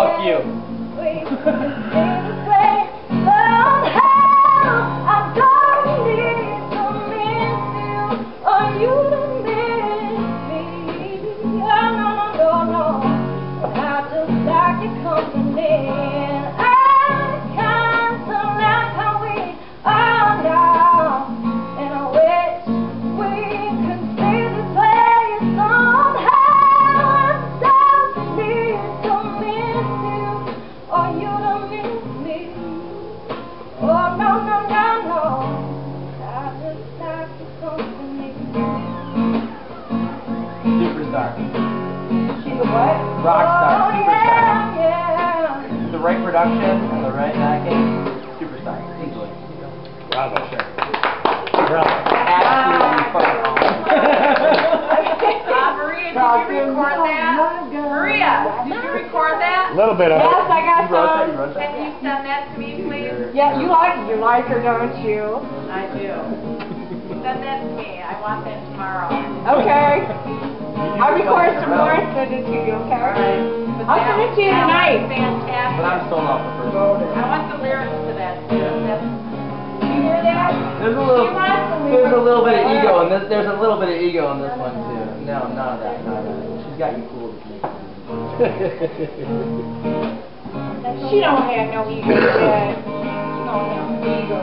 Fuck you. Superstar. She's a what? Rockstar. Superstar. Yeah. The right production and the right backing. Superstar. Easily. Bravo, sure. Bravo. Absolutely fucking Maria, did you record that? Maria, did you record that? A little bit of Yes, it. I got You wrote that? some. You wrote Can that? you send that to me, please? Yeah, you like her, don't you? I do. Send that to me. I want that tomorrow. Okay. I'll record some more and send it to you, okay? I'll send it to you tonight. Fantastic. But I'm still not the first. I want the lyrics to that too. You hear that? There's a little bit of ego in this. There's a little bit of ego in this one too. No, none of that. None of that. She's got you fooled. She don't have no ego, Dad. She don't have no ego.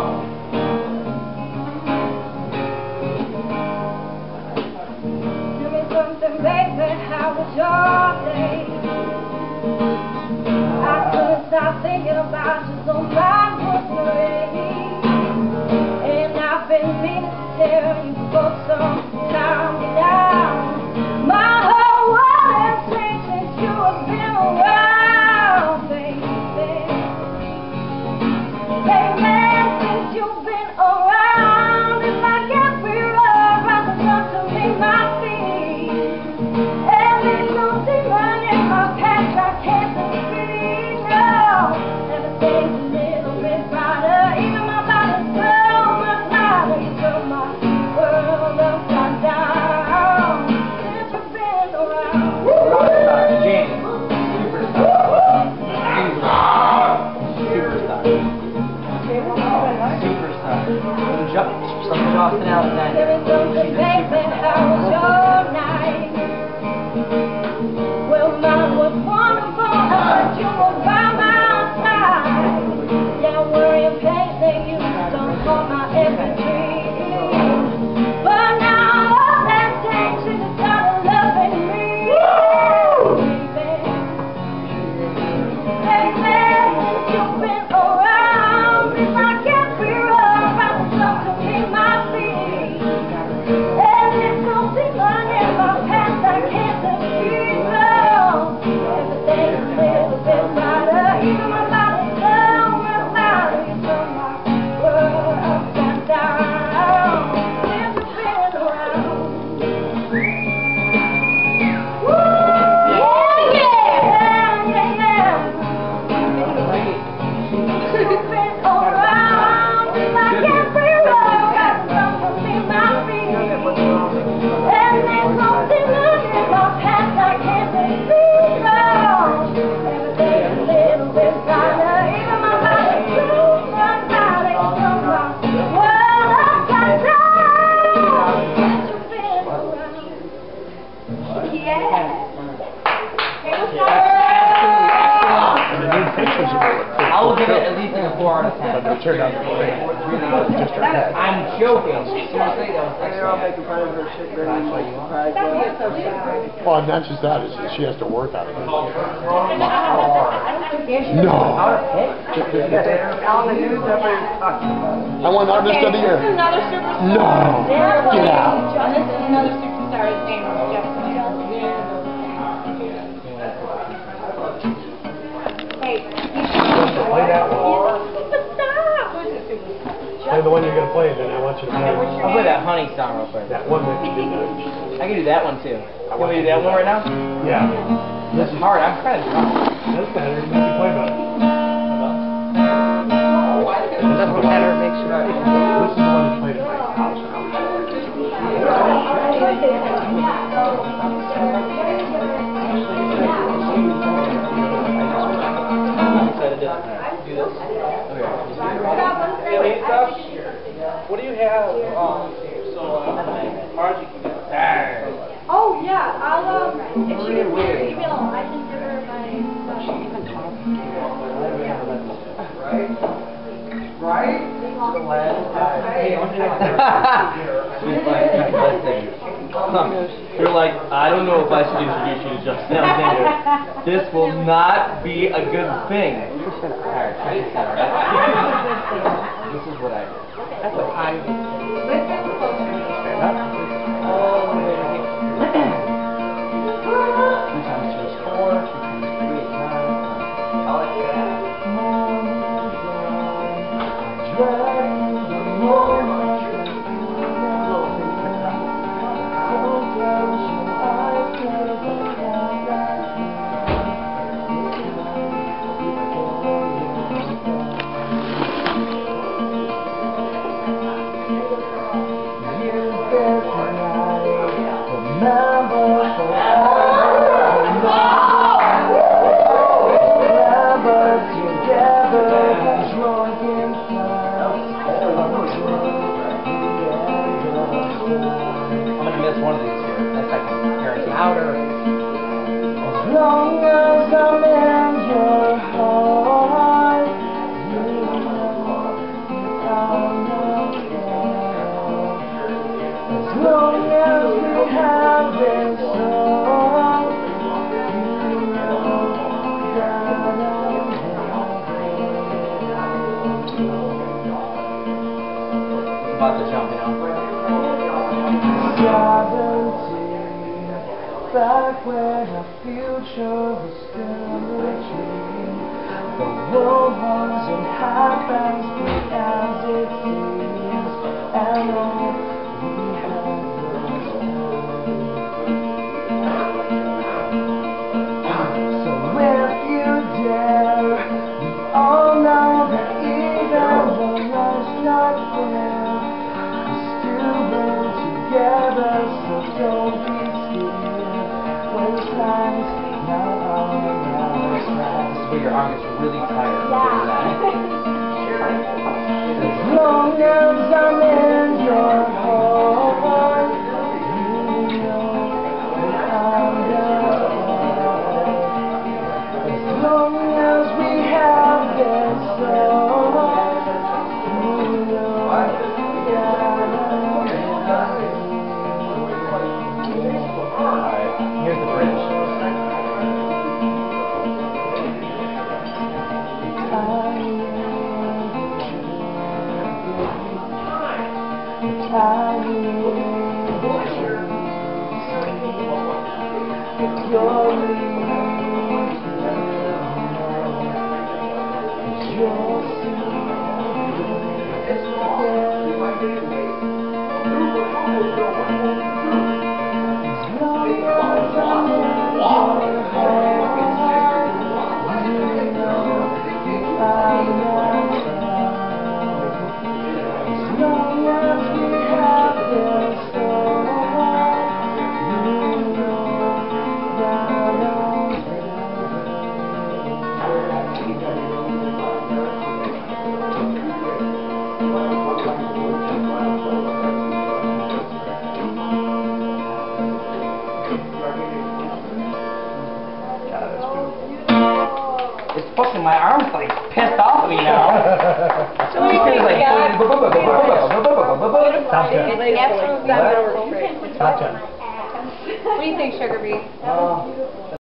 Give me something, baby. How was your day? I couldn't stop thinking about you, so mine was great. And I've been meaning to tell you for some time now. My whole world has changed since you have been around, baby. Baby, since you've been around, if I can't be loved, rather come to make my feet. And there's no demon in my past I can't defeat, no. Everything's a little bit brighter, even my body's so much lighter. You turn my world upside down, since you've been around. Rockstar. James. Superstar. Superstar. Something Austin Alexander. Give me something, baby, how was your night? Well, mine was wonderful, but you were by my side. Yeah, worry and pain, they used to call my every dream. But now all that changed, you just started loving me. Baby, since you've been around, if I can't be loved, I would love to be my feet. And there's no demon in my past I can't defeat, no. Everything's a little bit brighter, even my body's so much lighter. You turn my world upside down, since you've been around. Woo! Yeah, yeah, yeah, yeah. You've been around, if I can't be loved, I would love to be my feet. And there's no demon in my past I can't defeat, no. Everything's a little bit brighter, even my body's so much lighter. You turn my world upside down, since you've been around. Yeah. I'll give it at least like a 4 out of 10. But it turned out to be great. Just her head. I'm joking. Seriously, that was They're all making fun of her shit, ready to surprise them. Well, not just that, it's that she has to work on it. No. Out of pit? On the news, everybody's talking about it. I want Artist of the Year. This is another superstar. No. Get out. And this is another superstar. His name is Jeff Smith. Hey, Play that one. Play the one you're going to play, and then I want you to play I'll play that Honey song real quick. that one that you did. I can do that one too. Can we do that one right now? Yeah. This is hard. I'm kind of drunk. That's better. You can play better. That's what better makes you right. This is the one you played at my house. gotta do it. Do this. Okay. Really stuff? What do you have? Margie can get. Oh, yeah, I'll, if she gives me her email, I can give her my... Right? You're like, I don't know if I should introduce you to Justin Alexander. This will not be a good thing. Alright, check this out, right? This is what I did. That's what I do. All the way to here. 2 times 2 is 4, 2 times 3 is 9. I like that. One of these here. Next I can hear it louder. As long as I'm in your heart, you know I'm okay. As long as we have this song, you know that I'm okay. About to jump, you know. Back when our future was still a dream, the world wasn't half as big as it seems, and all we had was so if you dare, we all know that even when life's not fair, we're still in together, so don't be this is where your arm gets really tired. As long as I'm in your heart, you know I'm okay. As long as we have this song, you know that Alright, here's the bridge. It's fucking my arm's like pissed off of me now. So many things like Gotcha. What do you think, Sugar Bee?